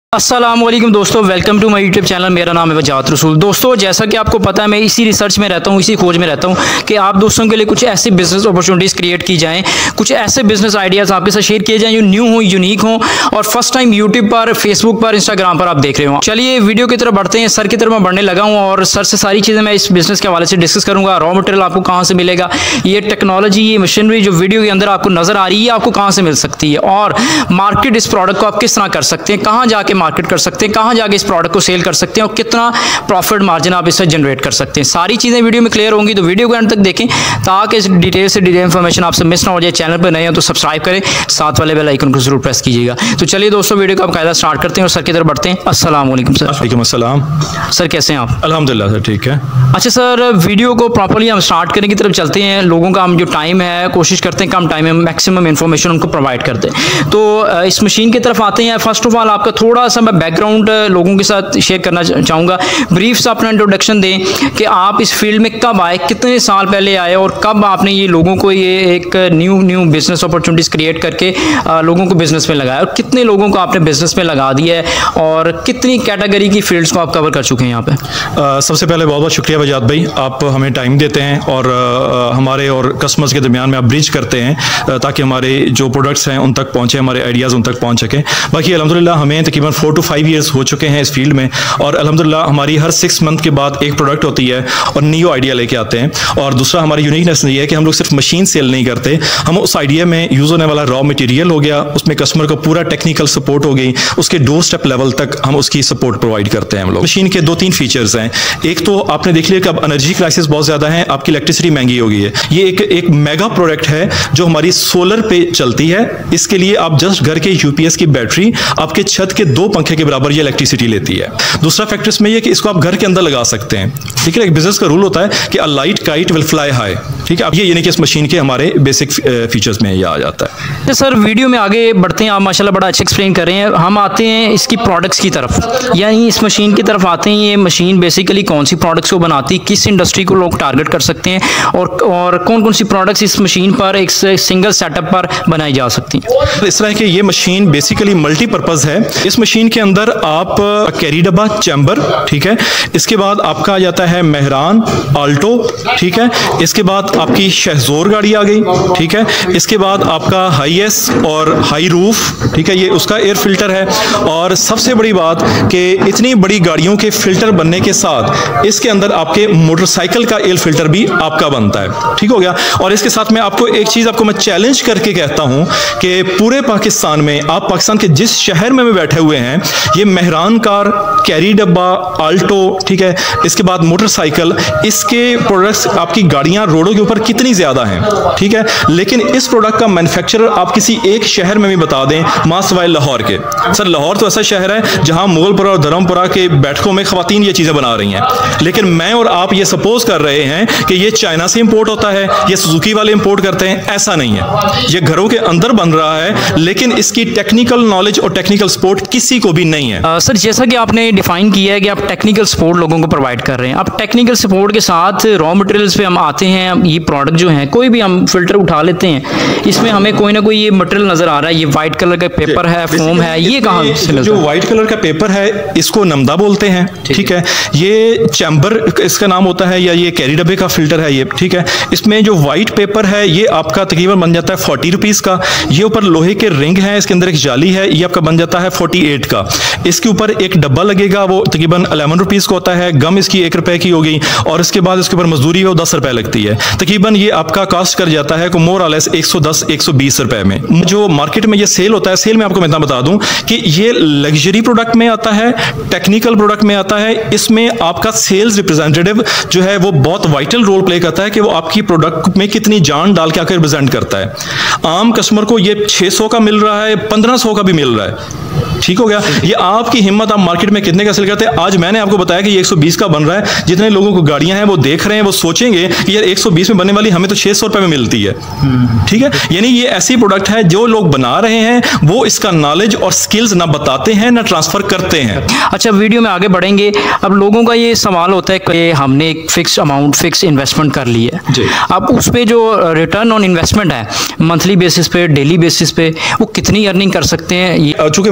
अस्सलामुअलैकुम दोस्तों, welcome to my YouTube channel. मेरा नाम है वजाहत रसूल। दोस्तों, जैसा कि आपको पता है, मैं इसी रिसर्च में रहता हूँ, इसी खोज में रहता हूँ कि आप दोस्तों के लिए कुछ ऐसी बिजनेस अपॉर्चुनिटीज़ क्रिएट की जाएं, कुछ ऐसे बिजनेस आइडियाज़ आपके साथ शेयर किए जाएं जो न्यू हों, यूनिक हों और फर्स्ट टाइम यूट्यूब पर, फेसबुक पर, इंस्टाग्राम पर आप देख रहे हो। चलिए वीडियो की तरफ बढ़ते हैं। सर की तरफ मैं बढ़ने लगा हूँ और सर से सारी चीज़ें मैं इस बिजनेस के हवाले से डिस्कस करूँगा। रॉ मटेरियल आपको कहाँ से मिलेगा, ये टेक्नोलॉजी, ये मशीनरी जो वीडियो के अंदर आपको नजर आ रही है, आपको कहाँ से मिल सकती है और मार्केट इस प्रोडक्ट को आप किस तरह कर सकते हैं, कहाँ जाके मार्केट कर सकते हैं, कहाँ जाके इस प्रोडक्ट को सेल कर सकते हैं और कितना प्रॉफिट मार्जिन आप इससे जनरेट कर सकते हैं। सारी चीज़ें वीडियो में क्लियर होंगी, तो वीडियो को एंड तक देखें ताकि इस डिटेल से डिटेल इन्फॉर्मेशन आपसे मिस ना हो जाए। चैनल पर नए हो तो सब्सक्राइब करें, साथ वाले बेल आइकन को जरूर प्रेस कीजिएगा। तो चलिए दोस्तों, वीडियो को आप कायदा स्टार्ट करते हैं और सर की तरफ बढ़ते हैं। अस्सलाम वालेकुम सर। वालेकुम अस्सलाम। सर कैसे हैं आप? अल्हम्दुलिल्लाह सर, ठीक है। अच्छा सर, वीडियो को प्रॉपर्ली हम स्टार्ट करने की तरफ चलते हैं। लोगों का हम जो टाइम है, कोशिश करते हैं कम टाइम में मैक्सिमम इन्फॉर्मेशन उनको प्रोवाइड कर दें। तो इस मशीन की तरफ आते हैं। फर्स्ट ऑफ ऑल आपका थोड़ा सा मैं बैकग्राउंड लोगों के साथ शेयर करना चाहूँगा। ब्रीफ सा अपना इंट्रोडक्शन दें कि आप इस फील्ड में कब आए, कितने साल पहले आए और कब आपने ये लोगों को ये एक न्यू बिजनेस अपॉर्चुनिटीज़ क्रिएट करके लोगों को बिजनेस में लगाया और कितने लोगों को आपने बिजनेस में लगा दिया है और कितनी कैटेगरी की फील्ड्स को आप कवर कर चुके हैं यहाँ पे? सबसे पहले बहुत बहुत शुक्रिया वजाहत भाई, आप हमें टाइम देते हैं और हमारे और कस्टमर्स के दरमियान में आप ब्रिज करते हैं ताकि हमारे जो प्रोडक्ट्स हैं उन तक पहुँचे, हमारे आइडियाज़ उन तक पहुँच सकें। बाकी अल्हम्दुलिल्लाह हमें तकरीबन 4 to 5 ईयर्स हो चुके हैं इस फील्ड में और अल्हम्दुलिल्लाह हमारी हर 6 मंथ के बाद एक प्रोडक्ट होती है और न्यू आइडिया लेके आते हैं। और दूसरा हमारी यूनिकनेस ये है कि हम लोग सिर्फ मशीन सेल नहीं करते, हम उस आइडिया में यूज़ होने वाला रॉ मटेरियल हो गया, उसमें कस्टमर को पूरा टेक्निकल सपोर्ट हो गई, उसके डोर स्टेप लेवल तक हम उसकी सपोर्ट प्रोवाइड करते हैं हम लोग। मशीन के 2-3 फीचर्स हैं। एक तो आपने देख लिया कि अब एनर्जी क्राइसिस बहुत ज़्यादा है, आपकी इलेक्ट्रिसिटी महंगी हो गई है। ये एक मेगा प्रोडक्ट है जो हमारी सोलर पे चलती है। इसके लिए आप जस्ट घर के यूपीएस की बैटरी आपके छत के 2 पंखे के बराबर ये इलेक्ट्रिसिटी लेती है। दूसरा फैक्टर इसमें यह कि इसको आप घर के अंदर लगा सकते हैं। ठीक है, एक बिजनेस का रूल होता है कि a light kite will fly high. ठीक है, अब ये यानी कि इस मशीन के हमारे बेसिक फीचर्स में ये आ जाता है। तो सर वीडियो में आगे बढ़ते हैं। आप माशाल्लाह बड़ा अच्छा एक्सप्लेन कर रहे हैं। हम आते हैं इसकी प्रोडक्ट्स की तरफ, यानी इस मशीन की तरफ आते हैं। ये मशीन बेसिकली कौन सी प्रोडक्ट्स को बनाती है, किस इंडस्ट्री को लोग टारगेट कर सकते हैं और कौन कौन सी प्रोडक्ट्स इस मशीन पर एक सिंगल सेटअप पर बनाई जा सकती हैं? इस तरह की ये मशीन बेसिकली मल्टीपर्पज़ है। इस मशीन के अंदर आप कैरी डब्बा, चैम्बर, ठीक है, इसके बाद आपका आ जाता है मेहरान, आल्टो, ठीक है, इसके बाद आपकी शहजोर गाड़ी आ गई, ठीक है, इसके बाद आपका हाई एस और हाई रूफ, ठीक है, ये उसका एयर फिल्टर है। और सबसे बड़ी बात कि इतनी बड़ी गाड़ियों के फिल्टर बनने के साथ इसके अंदर आपके मोटरसाइकिल का एयर फिल्टर भी आपका बनता है। ठीक हो गया। और इसके साथ में आपको एक चीज़ आपको मैं चैलेंज करके कहता हूं कि पूरे पाकिस्तान में, आप पाकिस्तान के जिस शहर में बैठे हुए हैं, ये मेहरान कार, कैरी डब्बा, आल्टो, ठीक है, इसके बाद मोटरसाइकिल, इसके प्रोडक्ट्स, आपकी गाड़ियां रोडों के ऊपर कितनी ज्यादा हैं, ठीक है, लेकिन इस प्रोडक्ट का मैन्युफैक्चरर आप किसी एक शहर में भी बता दें, मां सिवाय लाहौर के। सर, लाहौर तो ऐसा शहर है जहां मुगलपुरा और धर्मपुरा के बैठकों में खवातीन ये चीजें बना रही हैं, लेकिन मैं और आप ये सपोज कर रहे हैं कि ये चाइना से इंपोर्ट होता है, ये सुजुकी वाले इंपोर्ट करते हैं। ऐसा नहीं है, ये घरों के अंदर बन रहा है, लेकिन इसकी टेक्निकल नॉलेज और टेक्निकल सपोर्ट किसी को भी नहीं है। सर, जैसा कि आपने डिफाइन किया है कि आप टेक्निकल सपोर्ट लोगों को प्रोवाइड कर रहे हैं, अब टेक्निकल सपोर्ट के साथ रॉ मटेरियल्स पे हम आते हैं। ये प्रोडक्ट जो है, कोई भी हम फिल्टर उठा लेते हैं, इसमें हमें कोई ना कोई ये मटेरियल नजर आ रहा है। ये व्हाइट कलर का पेपर है, फोम है, ये कहाँ से मिलता है? जो व्हाइट कलर का पेपर है इसको नमदा बोलते हैं, ठीक है। ये चैम्बर इसका नाम होता है, या ये कैरी डब्बे का फिल्टर है ये, ठीक है। इसमें जो व्हाइट पेपर है ये आपका तकरीबन बन जाता है 40 रुपीज़ का। ये ऊपर लोहे के रिंग है, इसके अंदर एक जाली है, ये आपका बन जाता है 48 का। इसके ऊपर एक डब्बा लगेगा, वो तकरीबन 11 रुपीज़ का होता है। गम इसकी 1 रुपए की होगी और इसके बाद इसके ऊपर मजदूरी है वो 10 रुपए लगती है। तकरीबन ये आपका कास्ट कर जाता है को मोर और लेस 110-120 रुपए में। जो मार्केट में ये सेल होता है, सेल में आपको मैं इतना बता दूं कि ये लग्जरी प्रोडक्ट में आता है, टेक्निकल प्रोडक्ट में आता है। इसमें आपका सेल्स रिप्रेजेंटेटिव जो है वो बहुत वाइटल रोल प्ले करता है कि वो आपकी प्रोडक्ट में कितनी जान डाल के आकर रिप्रेजेंट करता है। आम कस्टमर को ये 600 का मिल रहा है, 1500 का भी मिल रहा है। ठीक हो गया। ये आपकी हिम्मत, आप मार्केट में कितने का सेल करते हैं। आज मैंने आपको बताया कि ये 120 का बन रहा है। जितने लोगों को गाड़ियां हैं वो देख रहे हैं, वो सोचेंगे कि यार 120 में बनने वाली हमें तो 600 रुपए में मिलती है। ठीक है, यानी ये ऐसी प्रोडक्ट है जो लोग बना रहे हैं वो इसका नॉलेज और स्किल्स ना बताते हैं ना ट्रांसफर करते हैं। अच्छा, वीडियो में आगे बढ़ेंगे। अब लोगों का ये सवाल होता है कि हमने एक फिक्स अमाउंट, फिक्स इन्वेस्टमेंट कर ली है, अब उस पर जो रिटर्न ऑन इन्वेस्टमेंट है मंथली बेसिस पे, डेली बेसिस पे, वो कितनी अर्निंग कर सकते हैं? चूंकि मैं मशीनिस्ट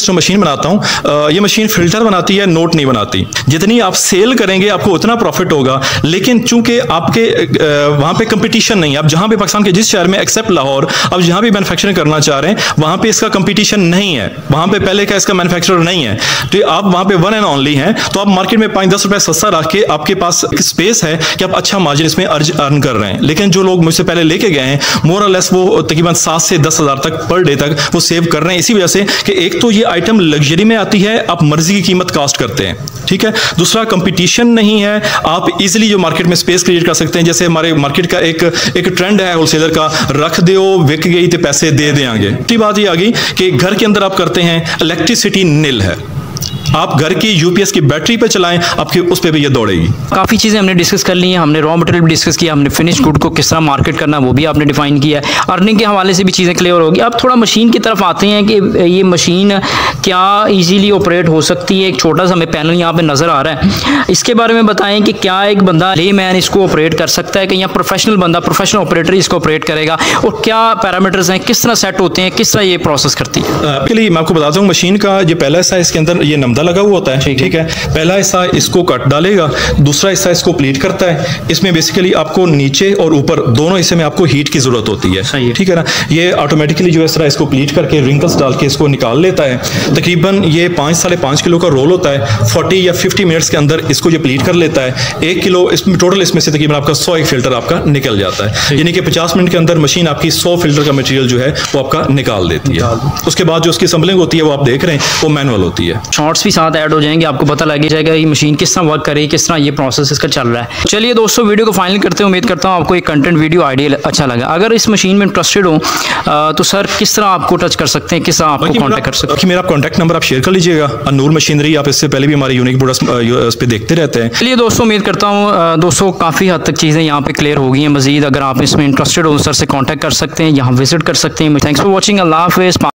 जो मशीन बनाता हूँ, ये मशीन फिल्टर बनाती है, नोट नहीं बनाती। जितनी आप सेल करेंगे आपको उतना प्रॉफिट होगा, लेकिन चूंकि आपके वहां पे कंपटीशन नहीं है, आप जहां पे पाकिस्तान के जिस शहर में एक्सेप्ट लाहौर, अब जहां भी मैन्युफैक्चरिंग करना चाह रहे हैं वहां पे इसका कंपटीशन नहीं है, वहां पे पहले का इसका मैन्युफैक्चरर नहीं है, तो आप वहां पे वन एंड ओनली हैं। तो आप मार्केट में 5-10 रुपए सस्ता रख के आपके पास स्पेस है कि आप अच्छा मार्जिन इसमें अर्न कर रहे हैं। लेकिन जो लोग मुझसे पहले लेके गए हैं मोर और लेस वो तकरीबन 7 से 10 हज़ार तक पर डे तक वो सेव कर रहे हैं, इसी वजह से कि एक तो ये आइटम लग्जरी में आती है, आप मर्जी की कीमत कास्ट करते हैं, ठीक है। दूसरा कंपटीशन नहीं है, आप इजीली जो मार्केट में स्पेस क्रिएट कर सकते हैं। जैसे हमारे मार्केट का एक ट्रेंड है होलसेलर का, रख दो बिक गई तो पैसे दे देंगे। दूसरी बात ये आ गई कि घर के अंदर आप करते हैं, इलेक्ट्रिसिटी नील है, आप घर की यूपीएस की बैटरी पे चलाएं, आपके उस पे भी ये दौड़ेगी। काफ़ी चीज़ें हमने डिस्कस कर ली हैं, हमने रॉ मटेरियल भी डिस्कस किया, हमने फिनिश गुड को किस तरह मार्केट करना वो भी आपने डिफाइन किया है, अर्निंग के हवाले से भी चीज़ें क्लियर होगी। अब थोड़ा मशीन की तरफ आते हैं कि ये मशीन क्या ईजीली ऑपरेट हो सकती है। एक छोटा सा हमें पैनल यहाँ पे नज़र आ रहा है, इसके बारे में बताएं कि क्या एक बंदा ले मैन इसको ऑपरेट कर सकता है कि यहाँ प्रोफेशनल बंदा, प्रोफेशनल ऑपरेटर इसको ऑपरेट करेगा, और क्या पैरामीटर्स हैं, किस तरह सेट होते हैं, किस तरह ये प्रोसेस करती है। आपके लिए मैं आपको बताता हूँ, मशीन का ये पहला हिस्सा, इसके अंदर ये नमदा लगा हुआ होता है, ठीक है। पहला हिस्सा इसको कट डालेगा, दूसरा हिस्सा इसको प्लीट करता है। इसमें बेसिकली आपको नीचे और ऊपर दोनों हिस्से में आपको हीट की जरूरत होती है, ठीक है ना। ये ऑटोमेटिकली जो है इस तरह इसको प्लीट करके रिंकल्स डाल के इसको निकाल लेता है। तकरीबन ये 5-5.5 किलो का रोल होता है, 40 या 50 मिनट्स के अंदर इसको ये प्लीट कर लेता है। 1 किलो इसमें टोटल, इसमें से तकरीबन आपका 100 फिल्टर आपका निकल जाता है, यानी कि 50 मिनट के अंदर मशीन आपकी 100 फिल्टर का मटेरियल जो है वो आपका निकाल देती है। उसके बाद जो उसकी असम्बलिंग होती है वो आप देख रहे हैं, वो मैनुअल होती है। शॉर्ट्स भी साथ ऐड हो जाएंगे, आपको पता लग जाएगा ये मशीन किस तरह वर्क करेगी, किस तरह ये प्रोसेस इसका चल रहा है। चलिए दोस्तों, वीडियो को फाइनल करते हैं। उम्मीद करता हूँ आपको एक कंटेंट वीडियो आइडिया अच्छा लगा। अगर इस मशीन में इंटरेस्टेड हो तो सर किस तरह आपको टच कर सकते हैं, किस तरह आपको कांटेक्ट कर सकते हैं? मेरा कॉन्टैक्ट नंबर आप शेयर कर लीजिएगा। नूर मशीनरी, आप इससे पहले भी हमारे यूनिक प्रोडक्ट्स पे देखते रहते हैं। चलिए दोस्तों, उम्मीद करता हूँ दोस्तों काफ़ी हद तक चीज़ें यहाँ पे क्लियर हो गई हैं। मजीद अगर आप इसमें इंटरेस्टेड हो सर से कॉन्टैक्ट कर सकते हैं, यहाँ विजिट कर सकते हैं। Thanks for watching. अल्लाह हाफिज़।